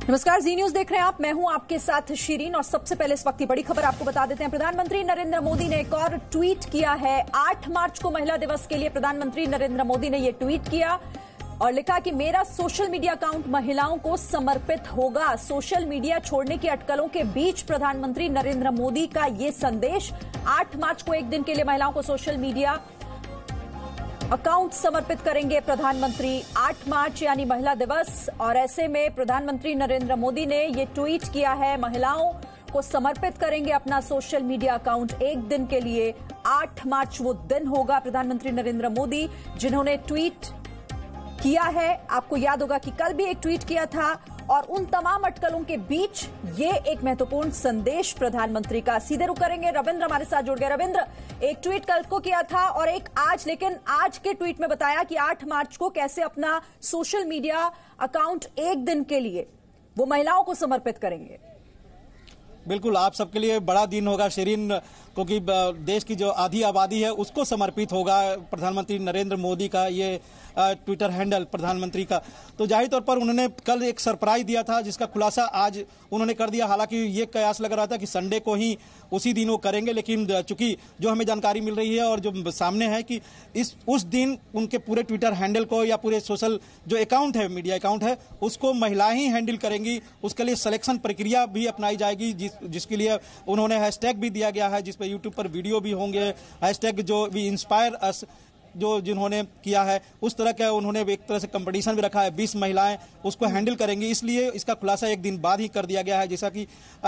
नमस्कार, जी न्यूज देख रहे हैं आप। मैं हूं आपके साथ शिरीन और सबसे पहले इस वक्त की बड़ी खबर आपको बता देते हैं। प्रधानमंत्री नरेंद्र मोदी ने एक और ट्वीट किया है। 8 मार्च को महिला दिवस के लिए प्रधानमंत्री नरेंद्र मोदी ने यह ट्वीट किया और लिखा कि मेरा सोशल मीडिया अकाउंट महिलाओं को समर्पित होगा। सोशल मीडिया छोड़ने की अटकलों के बीच प्रधानमंत्री नरेंद्र मोदी का ये संदेश। 8 मार्च को एक दिन के लिए महिलाओं को सोशल मीडिया अकाउंट समर्पित करेंगे प्रधानमंत्री। 8 मार्च यानी महिला दिवस और ऐसे में प्रधानमंत्री नरेंद्र मोदी ने ये ट्वीट किया है। महिलाओं को समर्पित करेंगे अपना सोशल मीडिया अकाउंट एक दिन के लिए। 8 मार्च वो दिन होगा। प्रधानमंत्री नरेंद्र मोदी जिन्होंने ट्वीट किया है, आपको याद होगा कि कल भी एक ट्वीट किया था और उन तमाम अटकलों के बीच ये एक महत्वपूर्ण संदेश प्रधानमंत्री का। सीधे रुक करेंगे, रविंद्र हमारे साथ जुड़ गए। रविंद्र, एक ट्वीट कल को किया था और एक आज, लेकिन आज के ट्वीट में बताया कि 8 मार्च को कैसे अपना सोशल मीडिया अकाउंट एक दिन के लिए वो महिलाओं को समर्पित करेंगे। बिल्कुल, आप सबके लिए बड़ा दिन होगा शिरीन, क्योंकि देश की जो आधी आबादी है उसको समर्पित होगा प्रधानमंत्री नरेंद्र मोदी का ये ट्विटर हैंडल प्रधानमंत्री का। तो जाहिर तौर पर उन्होंने कल एक सरप्राइज दिया था जिसका खुलासा आज उन्होंने कर दिया। हालांकि ये कयास लग रहा था कि संडे को ही उसी दिन वो करेंगे, लेकिन चूंकि जो हमें जानकारी मिल रही है और जो सामने है कि उस दिन उनके पूरे ट्विटर हैंडल को या पूरे सोशल जो अकाउंट है, मीडिया अकाउंट है, उसको महिलाएं ही हैंडल करेंगी। उसके लिए सिलेक्शन प्रक्रिया भी अपनाई जाएगी जिसके लिए उन्होंने हैशटैग भी दिया गया है, जिस पर यूट्यूब पर वीडियो भी होंगे। हैशटैग जो भी इंस्पायर अस जो जिन्होंने किया है उस तरह का उन्होंने एक तरह से कंपटीशन भी रखा है। 20 महिलाएं उसको हैंडल करेंगी, इसलिए इसका खुलासा एक दिन बाद ही कर दिया गया है, जैसा कि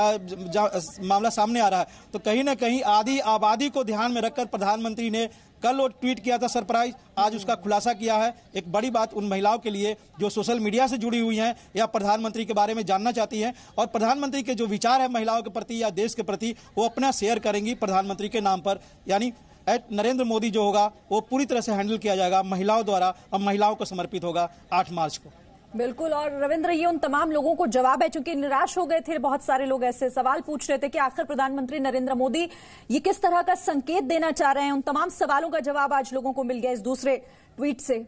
मामला सामने आ रहा है। तो कहीं ना कहीं आधी आबादी को ध्यान में रखकर प्रधानमंत्री ने कल वो ट्वीट किया था सरप्राइज, आज उसका खुलासा किया है। एक बड़ी बात उन महिलाओं के लिए जो सोशल मीडिया से जुड़ी हुई हैं या प्रधानमंत्री के बारे में जानना चाहती हैं और प्रधानमंत्री के जो विचार है महिलाओं के प्रति या देश के प्रति, वो अपना शेयर करेंगी प्रधानमंत्री के नाम पर। यानी @नरेंद्र मोदी जो होगा वो पूरी तरह से हैंडल किया जाएगा महिलाओं द्वारा और महिलाओं को समर्पित होगा 8 मार्च को। बिल्कुल। और रविंद्र, ये उन तमाम लोगों को जवाब है, चूंकि निराश हो गए थे। बहुत सारे लोग ऐसे सवाल पूछ रहे थे कि आखिर प्रधानमंत्री नरेंद्र मोदी ये किस तरह का संकेत देना चाह रहे हैं। उन तमाम सवालों का जवाब आज लोगों को मिल गया इस दूसरे ट्वीट से।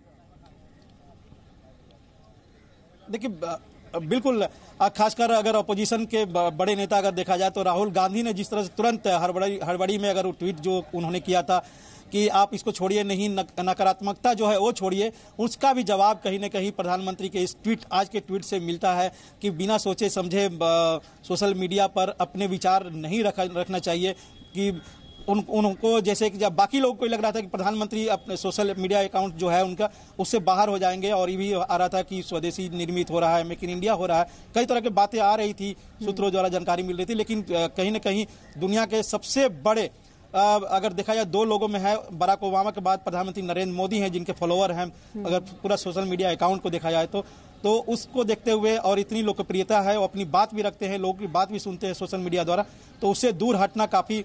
देखिए, बिल्कुल, खासकर अगर अपोजिशन के बड़े नेता अगर देखा जाए तो राहुल गांधी ने जिस तरह से तुरंत हड़बड़ी में अगर वो ट्वीट जो उन्होंने किया था कि आप इसको छोड़िए नहीं, नकारात्मकता जो है वो छोड़िए, उसका भी जवाब कहीं न कहीं प्रधानमंत्री के इस ट्वीट, आज के ट्वीट से मिलता है कि बिना सोचे समझे सोशल मीडिया पर अपने विचार नहीं रखना चाहिए। कि उनको जैसे कि जब बाकी लोगों को लग रहा था कि प्रधानमंत्री अपने सोशल मीडिया अकाउंट जो है उनका उससे बाहर हो जाएंगे और ये भी आ रहा था कि स्वदेशी निर्मित हो रहा है, मेक इन इंडिया हो रहा है, कई तरह की बातें आ रही थी, सूत्रों द्वारा जानकारी मिल रही थी। लेकिन कहीं न कहीं दुनिया के सबसे बड़े अगर देखा जाए 2 लोगों में है, बराक ओबामा के बाद प्रधानमंत्री नरेंद्र मोदी हैं जिनके फॉलोअर हैं अगर पूरा सोशल मीडिया अकाउंट को देखा जाए तो उसको देखते हुए और इतनी लोकप्रियता है, वो अपनी बात भी रखते हैं, लोगों की बात भी सुनते हैं सोशल मीडिया द्वारा, तो उससे दूर हटना काफी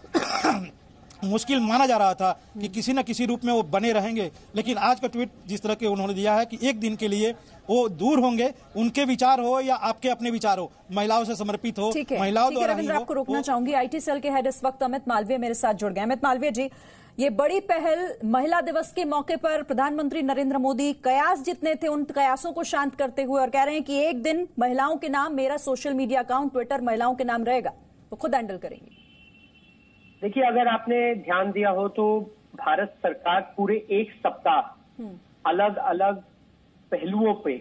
मुश्किल माना जा रहा था कि किसी न किसी रूप में वो बने रहेंगे। लेकिन आज का ट्वीट जिस तरह के उन्होंने दिया है कि एक दिन के लिए वो दूर होंगे, उनके विचार हो या आपके अपने विचार हो, महिलाओं से समर्पित हो, महिलाओं द्वारा ही हो। आपको रोकना चाहूंगी, IT सेल के हेड इस वक्त अमित मालवीय मेरे साथ जुड़ गए। अमित मालवीय जी, ये बड़ी पहल महिला दिवस के मौके पर प्रधानमंत्री नरेंद्र मोदी कयास जितने थे उन कयासों को शांत करते हुए और कह रहे हैं कि एक दिन महिलाओं के नाम मेरा सोशल मीडिया अकाउंट ट्विटर महिलाओं के नाम रहेगा, वो खुद हैंडल करेंगी। देखिए, अगर आपने ध्यान दिया हो तो भारत सरकार पूरे एक सप्ताह अलग अलग पहलुओं पे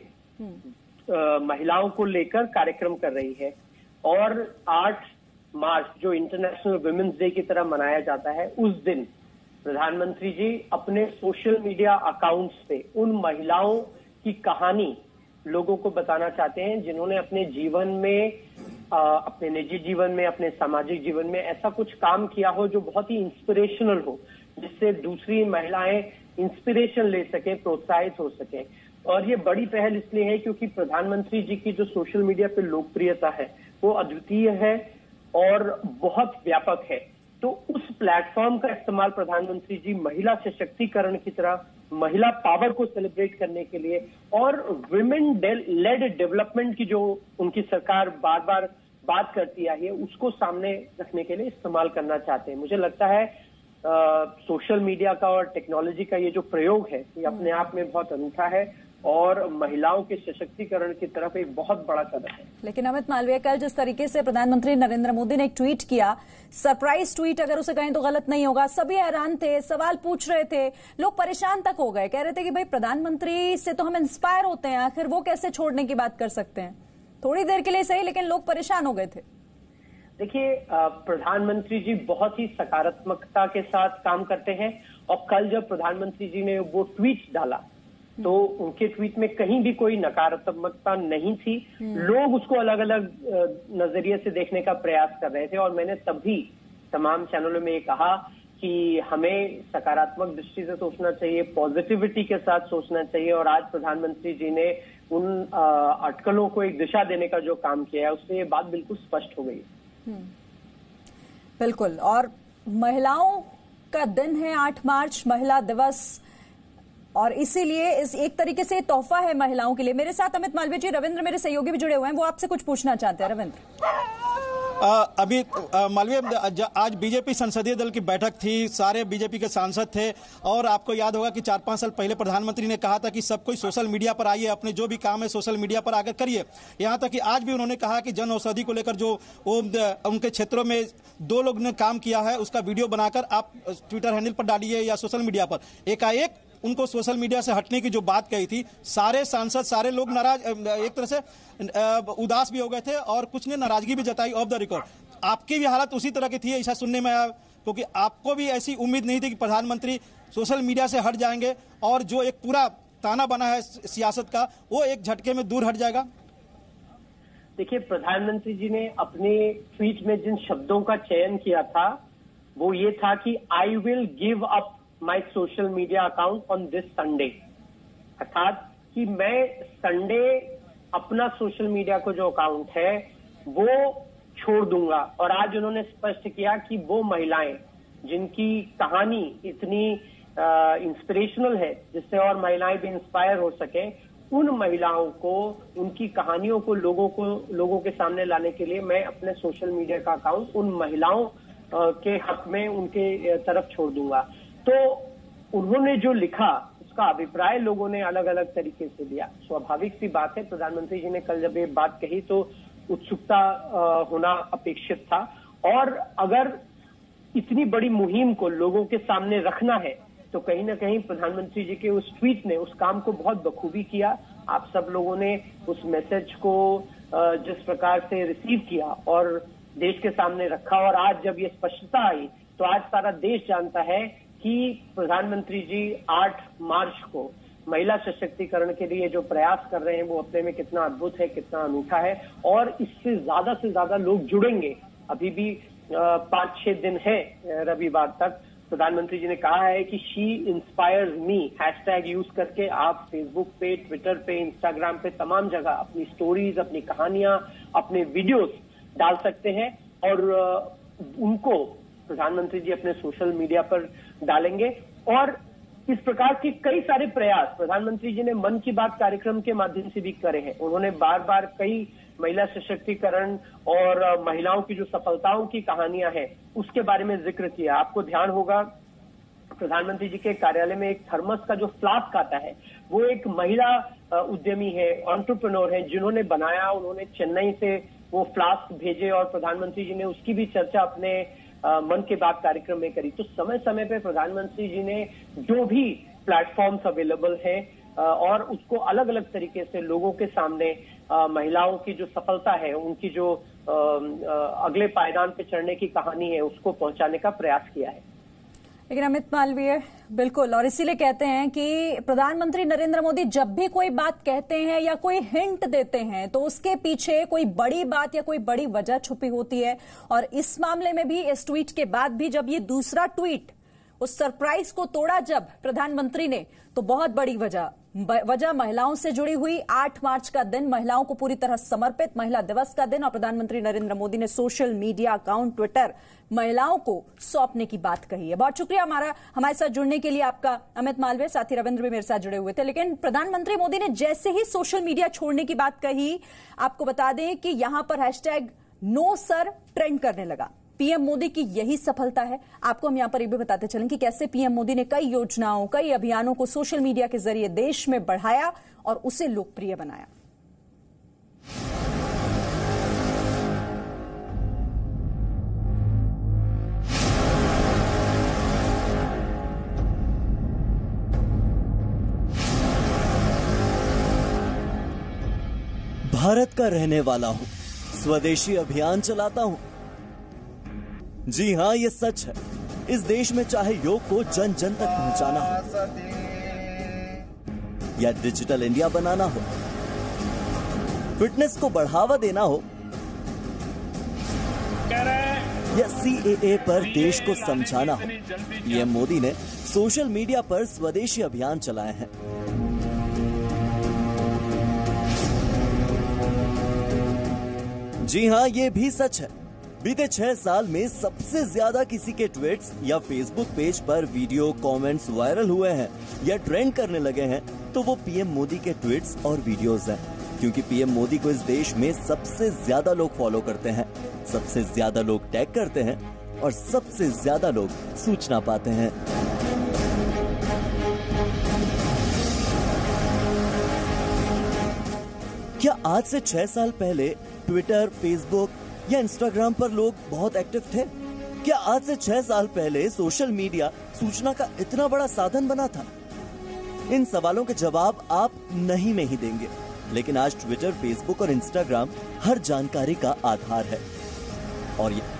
महिलाओं को लेकर कार्यक्रम कर रही है और 8 मार्च जो इंटरनेशनल वुमेन्स डे की तरह मनाया जाता है, उस दिन प्रधानमंत्री जी अपने सोशल मीडिया अकाउंट्स पे उन महिलाओं की कहानी लोगों को बताना चाहते हैं जिन्होंने अपने जीवन में, अपने निजी जीवन में, अपने सामाजिक जीवन में ऐसा कुछ काम किया हो जो बहुत ही इंस्पिरेशनल हो, जिससे दूसरी महिलाएं इंस्पिरेशन ले सके, प्रोत्साहित हो सके। और ये बड़ी पहल इसलिए है क्योंकि प्रधानमंत्री जी की जो सोशल मीडिया पे लोकप्रियता है वो अद्वितीय है और बहुत व्यापक है। तो उस प्लेटफॉर्म का इस्तेमाल प्रधानमंत्री जी महिला सशक्तिकरण की तरह, महिला पावर को सेलिब्रेट करने के लिए और विमेन लेड डेवलपमेंट की जो उनकी सरकार बार बार बात करती आई है उसको सामने रखने के लिए इस्तेमाल करना चाहते हैं। मुझे लगता है सोशल मीडिया का और टेक्नोलॉजी का ये जो प्रयोग है ये अपने आप में बहुत अनूठा है और महिलाओं के सशक्तिकरण की तरफ एक बहुत बड़ा कदम है। लेकिन अमित मालवीय, कल जिस तरीके से प्रधानमंत्री नरेंद्र मोदी ने एक ट्वीट किया, सरप्राइज ट्वीट अगर उसे कहें तो गलत नहीं होगा, सभी हैरान थे, सवाल पूछ रहे थे, लोग परेशान तक हो गए, कह रहे थे कि भाई प्रधानमंत्री से तो हम इंस्पायर होते हैं, आखिर वो कैसे छोड़ने की बात कर सकते हैं। थोड़ी देर के लिए सही, लेकिन लोग परेशान हो गए थे। देखिए, प्रधानमंत्री जी बहुत ही सकारात्मकता के साथ काम करते हैं और कल जब प्रधानमंत्री जी ने वो ट्वीट डाला तो उनके ट्वीट में कहीं भी कोई नकारात्मकता नहीं थी। लोग उसको अलग अलग नजरिए से देखने का प्रयास कर रहे थे और मैंने तभी तमाम चैनलों में ये कहा कि हमें सकारात्मक दृष्टि से सोचना चाहिए, पॉजिटिविटी के साथ सोचना चाहिए। और आज प्रधानमंत्री जी ने उन अटकलों को एक दिशा देने का जो काम किया है उससे ये बात बिल्कुल स्पष्ट हो गई। बिल्कुल। और महिलाओं का दिन है 8 मार्च, महिला दिवस, और इसीलिए इस एक तरीके से तोहफा है महिलाओं के लिए। मेरे साथ अमित मालवीय जी, रविंद्र मेरे सहयोगी भी जुड़े हुए हैं, वो आपसे कुछ पूछना चाहते हैं। रविंद्र, अभी मालवीय, आज बीजेपी संसदीय दल की बैठक थी, सारे बीजेपी के सांसद थे और आपको याद होगा कि 4-5 साल पहले प्रधानमंत्री ने कहा था कि सब कोई सोशल मीडिया पर आइए, अपने जो भी काम है सोशल मीडिया पर आकर करिए। यहाँ तक कि आज भी उन्होंने कहा कि जन औषधि को लेकर जो उनके क्षेत्रों में 2 लोग ने काम किया है उसका वीडियो बनाकर आप ट्विटर हैंडल पर डालिए या सोशल मीडिया पर। एकाएक उनको सोशल मीडिया से हटने की जो बात कही थी, सारे सांसद, सारे लोग नाराज, एक तरह से उदास भी हो गए थे और कुछ ने नाराजगी भी जताई ऑफ द रिकॉर्ड। आपकी भी हालत उसी तरह की थी, ऐसा सुनने में आया, क्योंकि आपको भी ऐसी उम्मीद नहीं थी कि प्रधानमंत्री सोशल मीडिया से हट जाएंगे और जो एक पूरा ताना बना है सियासत का वो एक झटके में दूर हट जाएगा। देखिए, प्रधानमंत्री जी ने अपने ट्वीट में जिन शब्दों का चयन किया था वो ये था कि I will give up my social media account on this Sunday, अर्थात कि मैं संडे अपना सोशल मीडिया को जो अकाउंट है वो छोड़ दूंगा। और आज उन्होंने स्पष्ट किया कि वो महिलाएं जिनकी कहानी इतनी इंस्पिरेशनल है, जिससे और महिलाएं भी इंस्पायर हो सके, उन महिलाओं को, उनकी कहानियों को लोगों के सामने लाने के लिए मैं अपने सोशल मीडिया का अकाउंट उन महिलाओं के हक में उनके तरफ छोड़ दूंगा। तो उन्होंने जो लिखा उसका अभिप्राय लोगों ने अलग अलग तरीके से दिया। स्वाभाविक सी बात है, प्रधानमंत्री जी ने कल जब ये बात कही तो उत्सुकता होना अपेक्षित था। और अगर इतनी बड़ी मुहिम को लोगों के सामने रखना है तो कहीं ना कहीं प्रधानमंत्री जी के उस ट्वीट ने उस काम को बहुत बखूबी किया। आप सब लोगों ने उस मैसेज को जिस प्रकार से रिसीव किया और देश के सामने रखा, और आज जब ये स्पष्टता आई तो आज सारा देश जानता है कि प्रधानमंत्री जी 8 मार्च को महिला सशक्तिकरण के लिए जो प्रयास कर रहे हैं वो अपने में कितना अद्भुत है, कितना अनूठा है। और इससे से ज्यादा लोग जुड़ेंगे। अभी भी 5-6 दिन है रविवार तक। प्रधानमंत्री जी ने कहा है कि she inspires me hashtag use करके आप फेसबुक पे, ट्विटर पे, इंस्टाग्राम पे, तमाम जगह अपनी स्टोरीज, अपनी कहानियां, अपने वीडियोस डाल सकते हैं और उनको प्रधानमंत्री जी अपने सोशल मीडिया पर डालेंगे। और इस प्रकार के कई सारे प्रयास प्रधानमंत्री जी ने मन की बात कार्यक्रम के माध्यम से भी करे हैं। उन्होंने बार बार कई महिला सशक्तिकरण और महिलाओं की जो सफलताओं की कहानियां हैं उसके बारे में जिक्र किया। आपको ध्यान होगा प्रधानमंत्री जी के कार्यालय में एक थर्मस का जो फ्लास्क आता है वो एक महिला उद्यमी है, एंटरप्रेन्योर है, जिन्होंने बनाया। उन्होंने चेन्नई से वो फ्लास्क भेजे और प्रधानमंत्री जी ने उसकी भी चर्चा अपने मन की बात कार्यक्रम में करी। तो समय समय पे प्रधानमंत्री जी ने जो भी प्लेटफॉर्म्स अवेलेबल हैं और उसको अलग अलग तरीके से लोगों के सामने महिलाओं की जो सफलता है, उनकी जो अगले पायदान पे चढ़ने की कहानी है उसको पहुंचाने का प्रयास किया है। लेकिन अमित मालवीय, बिल्कुल, और इसीलिए कहते हैं कि प्रधानमंत्री नरेंद्र मोदी जब भी कोई बात कहते हैं या कोई हिंट देते हैं तो उसके पीछे कोई बड़ी बात या कोई बड़ी वजह छुपी होती है। और इस मामले में भी, इस ट्वीट के बाद भी, जब ये दूसरा ट्वीट उस सरप्राइज को तोड़ा जब प्रधानमंत्री ने, तो बहुत बड़ी वजह महिलाओं से जुड़ी हुई। 8 मार्च का दिन महिलाओं को पूरी तरह समर्पित महिला दिवस का दिन, और प्रधानमंत्री नरेंद्र मोदी ने सोशल मीडिया अकाउंट ट्विटर महिलाओं को सौंपने की बात कही है। बहुत शुक्रिया हमारे साथ जुड़ने के लिए आपका अमित मालवीय। साथी रविंद्र भी मेरे साथ जुड़े हुए थे। लेकिन प्रधानमंत्री मोदी ने जैसे ही सोशल मीडिया छोड़ने की बात कही, आपको बता दें कि यहां पर हैशटैग नो सर ट्रेंड करने लगा। पीएम मोदी की यही सफलता है? आपको हम यहां पर ये भी बताते चलें कि कैसे पीएम मोदी ने कई योजनाओं, कई अभियानों को सोशल मीडिया के जरिए देश में बढ़ाया और उसे लोकप्रिय बनाया। भारत का रहने वाला हूं, स्वदेशी अभियान चलाता हूं। जी हां, ये सच है। इस देश में चाहे योग को जन जन तक पहुंचाना हो या डिजिटल इंडिया बनाना हो, फिटनेस को बढ़ावा देना हो या सीएए पर देश को समझाना हो, पीएम मोदी ने सोशल मीडिया पर स्वदेशी अभियान चलाए हैं। जी हां, ये भी सच है। बीते 6 साल में सबसे ज्यादा किसी के ट्वीट्स या फेसबुक पेज पर वीडियो कमेंट्स वायरल हुए हैं या ट्रेंड करने लगे हैं तो वो पीएम मोदी के ट्वीट्स और वीडियोस हैं, क्योंकि पीएम मोदी को इस देश में सबसे ज्यादा लोग फॉलो करते हैं, सबसे ज्यादा लोग टैग करते हैं और सबसे ज्यादा लोग सूचना पाते हैं। क्या आज से 6 साल पहले ट्विटर, फेसबुक या इंस्टाग्राम पर लोग बहुत एक्टिव थे? क्या आज से 6 साल पहले सोशल मीडिया सूचना का इतना बड़ा साधन बना था? इन सवालों के जवाब आप नहीं में ही देंगे, लेकिन आज ट्विटर, फेसबुक और इंस्टाग्राम हर जानकारी का आधार है और ये